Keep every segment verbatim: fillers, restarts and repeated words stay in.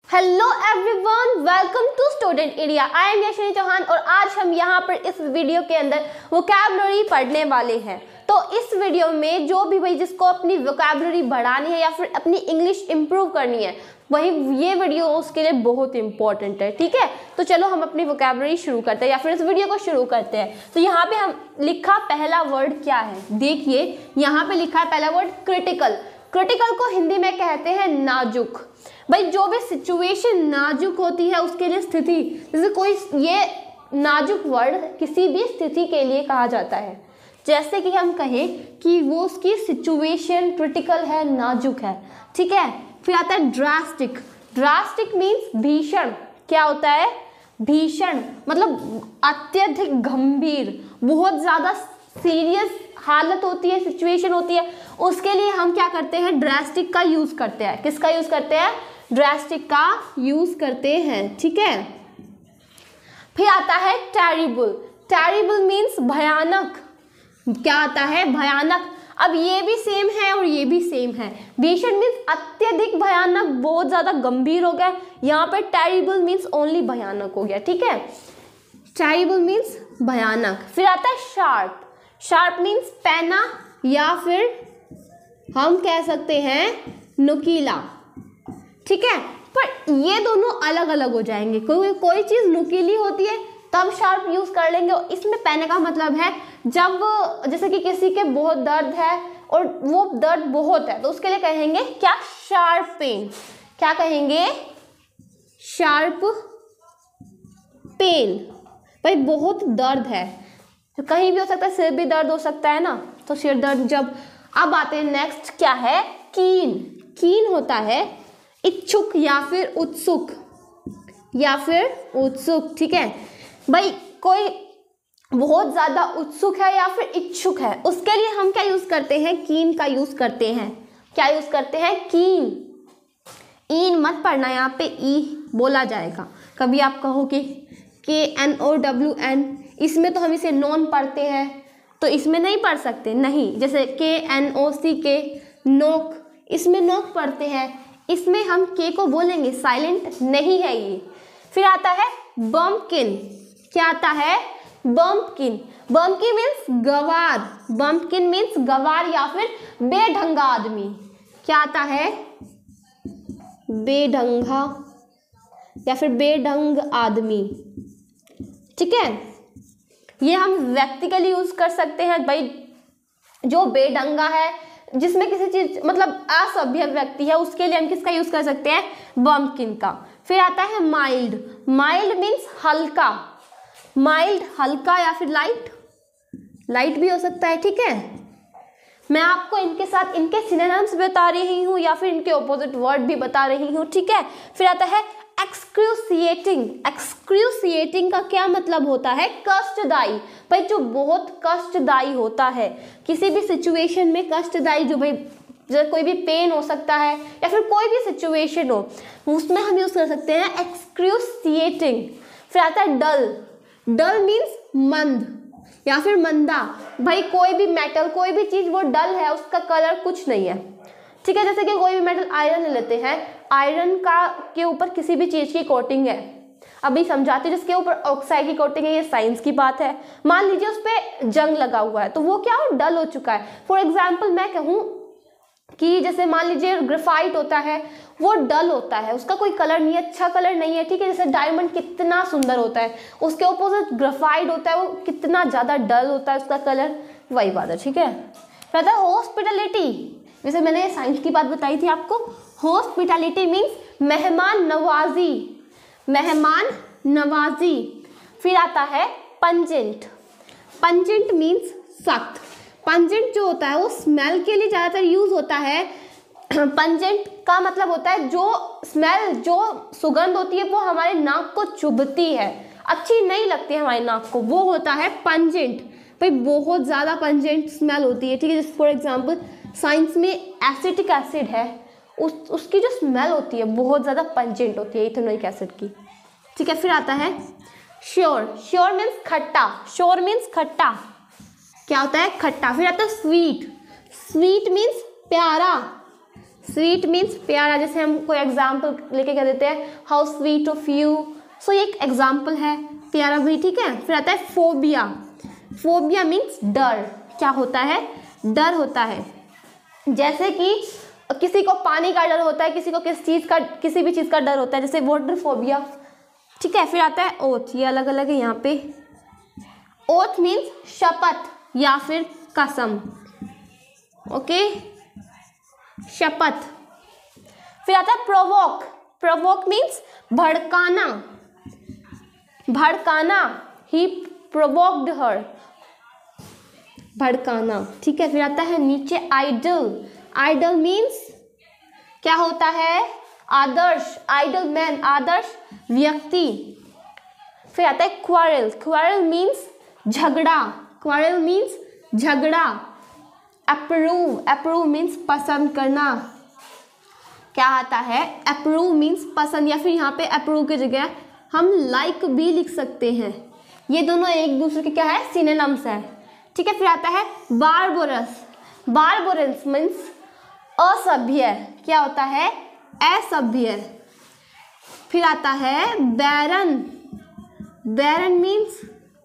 Hello everyone, welcome to student area. I am Yashni Chauhan और आज हम यहाँ पर इस वीडियो के अंदर वोकैबुलरी पढ़ने वाले हैं। तो इस वीडियो में जो भी भाई जिसको अपनी वोकैबुलरी बढ़ानी है या फिर अपनी इंग्लिश इंप्रूव करनी है, वही ये वीडियो उसके लिए बहुत इंपॉर्टेंट है। ठीक है, तो चलो हम अपनी वोकैबुलरी शुरू करते हैं या फिर इस वीडियो को शुरू करते हैं। तो यहाँ पे हम लिखा पहला वर्ड क्या है, देखिए यहाँ पे लिखा है पहला वर्ड क्रिटिकल। क्रिटिकल को हिंदी में कहते हैं नाजुक। भाई जो भी सिचुएशन नाजुक होती है उसके लिए स्थिति, जैसे कोई ये नाजुक वर्ड किसी भी स्थिति के लिए कहा जाता है। जैसे कि हम कहें कि वो उसकी सिचुएशन क्रिटिकल है, नाजुक है। ठीक है, फिर आता है ड्रास्टिक। ड्रास्टिक मीन्स भीषण। क्या होता है? भीषण मतलब अत्यधिक गंभीर, बहुत ज़्यादा सीरियस हालत होती है, सिचुएशन होती है, उसके लिए हम क्या करते हैं? ड्रास्टिक का यूज़ करते हैं। किसका यूज़ करते हैं? ड्रास्टिक का यूज़ करते हैं। ठीक है, फिर आता है टेरिबल। टेरिबल मीन्स भयानक। क्या आता है? भयानक। अब ये भी सेम है और ये भी सेम है। भीषण मीन्स अत्यधिक भयानक, बहुत ज़्यादा गंभीर हो गया। यहाँ पे टेरिबल मीन्स ओनली भयानक हो गया। ठीक है, टेरिबल मीन्स भयानक। फिर आता है शार्प। शार्प मीन्स पैना या फिर हम कह सकते हैं नुकीला। ठीक है, पर ये दोनों अलग अलग हो जाएंगे। कोई कोई चीज़ नुकीली होती है तब शार्प यूज़ कर लेंगे, और इसमें पैने का मतलब है जब जैसे कि किसी के बहुत दर्द है और वो दर्द बहुत है तो उसके लिए कहेंगे क्या? Sharp pain. क्या कहेंगे? Sharp pain. भाई बहुत दर्द है, तो कहीं भी हो सकता है, सिर भी दर्द हो सकता है ना, तो सिर दर्द जब। अब आते हैं नेक्स्ट, क्या है? कीन। कीन होता है इच्छुक या फिर उत्सुक या फिर उत्सुक। ठीक है भाई, कोई बहुत ज़्यादा उत्सुक है या फिर इच्छुक है, उसके लिए हम क्या यूज़ करते हैं? कीन का यूज़ करते हैं। क्या यूज़ करते हैं? कीन। ईन मत पढ़ना, यहाँ पे ई बोला जाएगा। कभी आप कहो कि के एन ओ डब्ल्यू एन, इसमें तो हम इसे नॉन पढ़ते हैं तो इसमें नहीं पढ़ सकते, नहीं। जैसे के एन ओ सी के, नोक, इसमें नोक पढ़ते हैं, इसमें हम के को बोलेंगे, साइलेंट नहीं है ये। फिर आता है बम्पकिन। क्या आता है? बम्पकिन। बम्पकिन मीन्स गवार। बम्पकिन मीन्स गवार या फिर बेढंगा आदमी। क्या आता है? बेढंगा या फिर बेढंग आदमी। ठीक है, ये हम व्यक्ति के लिए यूज कर सकते हैं। भाई जो बेढंगा है, जिसमें किसी चीज मतलब असभ्य व्यक्ति है, उसके लिए हम किसका यूज कर सकते हैं? बम्पकिन का। फिर आता है माइल्ड। माइल्ड मीन्स हल्का। माइल्ड हल्का या फिर लाइट, लाइट भी हो सकता है। ठीक है, मैं आपको इनके साथ इनके सिनोनिम्स बता रही हूँ या फिर इनके ऑपोजिट वर्ड भी बता रही हूँ। ठीक है, फिर आता है एक्सक्रूसिएटिंग। एक्सक्रूसिएटिंग का क्या मतलब होता है? कष्टदायी। भाई जो बहुत कष्टदायी होता है, किसी भी सिचुएशन में कष्टदायी, जो भाई जैसे कोई भी पेन हो सकता है या फिर कोई भी सिचुएशन हो, उसमें हम यूज कर सकते हैं एक्सक्रूसिएटिंग। फिर आता है डल। डल मीन्स मंद या फिर मंदा। भाई कोई भी मेटल, कोई भी चीज वो डल है, उसका कलर कुछ नहीं है। ठीक है, जैसे कि कोई भी मेटल, आयरन ले लेते हैं, आयरन का के ऊपर किसी भी चीज की कोटिंग है, अभी समझाते हैं, जिसके ऊपर ऑक्साइड की कोटिंग है, ये साइंस की बात है। मान लीजिए उस पर जंग लगा हुआ है तो वो क्या हो? डल हो चुका है। फॉर एग्जाम्पल मैं कहूँ कि जैसे मान लीजिए ग्रेफाइट होता है, वो डल होता है, उसका कोई कलर नहीं है, अच्छा कलर नहीं है। ठीक है, जैसे डायमंड कितना सुंदर होता है, उसके ऑपोजिट ग्रेफाइट होता है, वो कितना ज़्यादा डल होता है उसका कलर, वही बात है। ठीक है, फिर आता है हॉस्पिटलिटी। जैसे मैंने साइंस की बात बताई थी आपको, हॉस्पिटलिटी मीन्स मेहमान नवाजी। मेहमान नवाजी। फिर आता है पंजेंट। पंजेंट मीन्स सख्त। पंजेंट जो होता है वो स्मेल के लिए ज़्यादातर यूज होता है। पंजेंट का मतलब होता है जो स्मेल, जो सुगंध होती है वो हमारे नाक को चुभती है, अच्छी नहीं लगती है हमारे नाक को, वो होता है पंजेंट। भाई बहुत ज़्यादा पंजेंट स्मेल होती है। ठीक है, जैसे फॉर एग्जाम्पल साइंस में एसिटिक एसिड है, उस उसकी जो स्मेल होती है बहुत ज़्यादा पंजेंट होती है इथेनोइक एसिड की। ठीक है, फिर आता है श्योर। श्योर मीन्स खट्टा। श्योर मीन्स खट्टा। क्या होता है? खट्टा। फिर आता है स्वीट। स्वीट मीन्स प्यारा। स्वीट मीन्स प्यारा, जैसे हम कोई एग्जाम्पल लेके कह देते हैं how sweet of you, so ये एक एग्जाम्पल है प्यारा भाई, ठीक है। फिर आता है फोबिया। फोबिया मीन्स डर, क्या होता है, डर होता है। जैसे कि किसी को पानी का डर होता है, किसी को किस चीज़ का, किसी भी चीज़ का डर होता है, जैसे वाटर फोबिया, ठीक है। फिर आता है ओथ, ये अलग अलग है यहाँ पे। ओथ मीन्स शपथ या फिर कसम, ओके, शपथ। फिर आता है प्रोवोक। प्रोवोक मीन्स भड़काना, भड़काना, ही प्रोवोक्ड हर, भड़काना, ठीक है। फिर आता है नीचे आइडल। आइडल मीन्स क्या होता है, आदर्श, आइडल मैन, आदर्श व्यक्ति। फिर आता है क्वारल। क्वारल मीन्स झगड़ा, क्वारल मीन्स झगड़ा। अप्रूव, अप्रूव मीन्स पसंद करना, क्या आता है, अप्रूव मीन्स पसंद, या फिर यहाँ पे अप्रूव की जगह हम लाइक भी लिख सकते हैं। ये दोनों एक दूसरे के क्या है, सिनोनिम्स है, ठीक है। फिर आता है बारबोरस। बारबोरस मीन्स असभ्य, क्या होता है, असभ्य। फिर आता है बैरन। बैरन मीन्स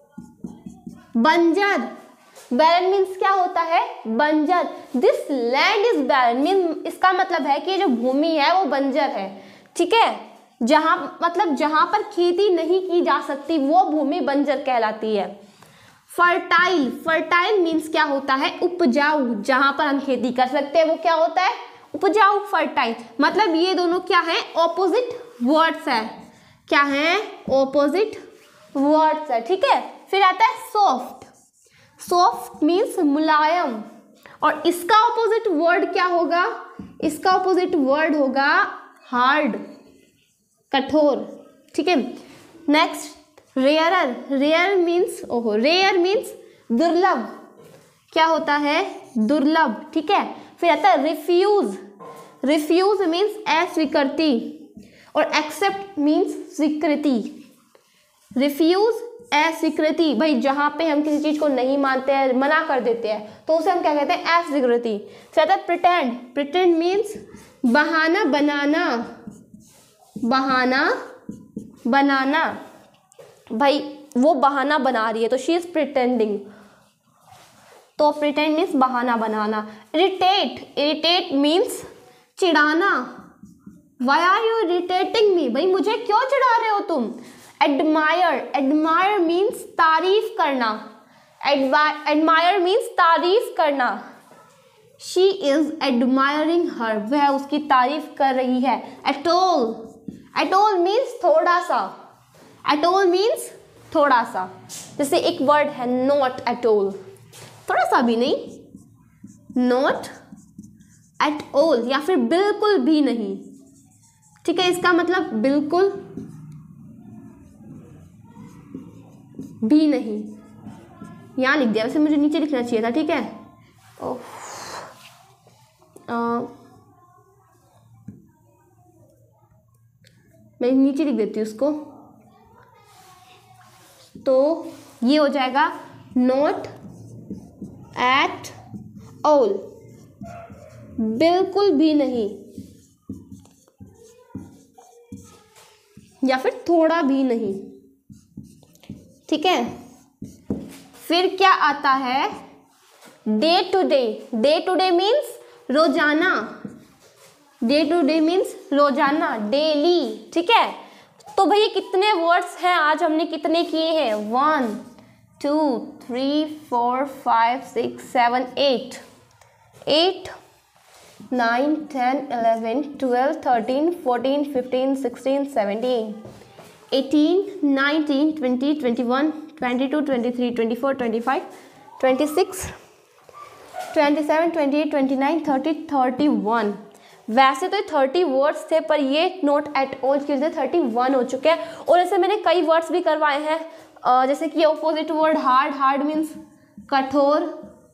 बंजर। बैरन मीन्स क्या होता है, बंजर। This land is barren mean, इसका मतलब है कि ये जो भूमि है वो बंजर है, ठीक है। जहाँ मतलब जहाँ पर खेती नहीं की जा सकती वो भूमि बंजर कहलाती है। फर्टाइल। फर्टाइल मीन्स क्या होता है, उपजाऊ, जहाँ पर हम खेती कर सकते हैं वो क्या होता है, उपजाऊ, फर्टाइल। मतलब ये दोनों क्या है, ऑपोजिट वर्ड्स है, क्या है, ऑपोजिट वर्ड्स है, ठीक है। फिर आता है सॉफ्ट। सॉफ्ट मीन्स मुलायम, और इसका ऑपोजिट वर्ड क्या होगा, इसका ऑपोजिट वर्ड होगा हार्ड, कठोर, ठीक है। Next rarer. रेयर मीन्स, ओहो, रेयर मीन्स दुर्लभ, क्या होता है, दुर्लभ, ठीक है। फिर आता है रिफ्यूज। रिफ्यूज मीन्स अस्वीकृति, और एक्सेप्ट मीन्स स्वीकृति। रिफ्यूज अस्वीकृति, भाई जहाँ पे हम किसी चीज़ को नहीं मानते हैं, मना कर देते हैं, तो उसे हम क्या कहते हैं, अस्वीकृति। फिर आता है प्रिटेंड। प्रिटेंड मीन्स बहाना बनाना, बहाना बनाना, भाई वो बहाना बना रही है तो शी इज प्रिटेंडिंग, तो प्रिटेंड मीन्स बहाना बनाना। इरिटेट। इरिटेट मीन्स चिढ़ाना, why are you irritating me, भाई मुझे क्यों चिढ़ा रहे हो तुम। एडमायर। एडमायर मीन्स तारीफ करना, एडमायर मीन्स तारीफ करना। शी इज एडमायरिंग हर, वह उसकी तारीफ कर रही है। एटोल। एटोल मीन्स थोड़ा सा, एटोल मीन्स थोड़ा सा, जैसे एक वर्ड है नॉट एटोल, थोड़ा सा भी नहीं, नॉट एट ऑल, या फिर बिल्कुल भी नहीं, ठीक है। इसका मतलब बिल्कुल भी नहीं, यहाँ लिख दिया, वैसे मुझे नीचे लिखना चाहिए था, ठीक है। ओह, मैं नीचे लिख देती हूँ उसको, तो ये हो जाएगा नॉट एट ऑल, बिल्कुल भी नहीं, या फिर थोड़ा भी नहीं, ठीक है। फिर क्या आता है, day to day. Day to day means रोजाना, डे टू डे मीन्स रोजाना, डेली, ठीक है। तो भैया कितने वर्ड्स हैं आज, हमने कितने किए हैं, one two three four five six seven eight, eight nine ten eleven twelve thirteen fourteen fifteen sixteen seventeen eighteen nineteen twenty twenty one twenty two twenty three twenty four twenty five twenty six twenty seven twenty eight twenty nine thirty thirty one. वैसे तो thirty words थे, पर ये note at all की वजह से thirty one हो चुके हैं। और ऐसे मैंने कई वर्ड्स भी करवाए हैं, जैसे कि opposite word hard. Hard means कठोर।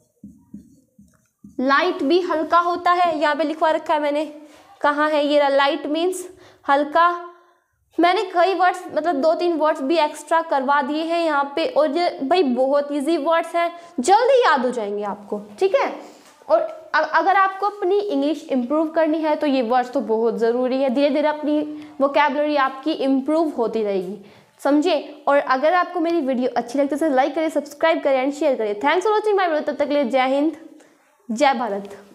लाइट भी हल्का होता है, यहाँ पे लिखवा रखा है मैंने, कहाँ है ये, लाइट मीन्स हल्का। मैंने कई वर्ड्स मतलब दो तीन वर्ड्स भी एक्स्ट्रा करवा दिए हैं यहाँ पे, और ये भाई बहुत इजी वर्ड्स हैं, जल्दी याद हो जाएंगे आपको, ठीक है। और अगर आपको अपनी इंग्लिश इम्प्रूव करनी है तो ये वर्ड्स तो बहुत ज़रूरी है। धीरे धीरे अपनी वोकैबुलरी आपकी इम्प्रूव होती रहेगी, समझे। और अगर आपको मेरी वीडियो अच्छी लगती है तो लाइक करें, सब्सक्राइब करें एंड शेयर करें। Thanks for watching my video. तब तक के लिए जय हिंद, जय भारत।